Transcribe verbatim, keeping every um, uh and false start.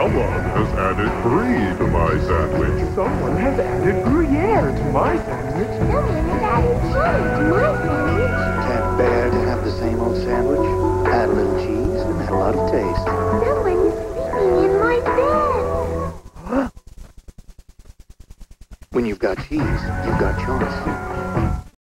Someone has added brie to my sandwich. Someone has added Gruyere to my sandwich. Someone has added cheese to my sandwich. Can't bear to have the same old sandwich. Add a little cheese and add a lot of taste. Someone's sleeping in my bed. When you've got cheese, you've got choice.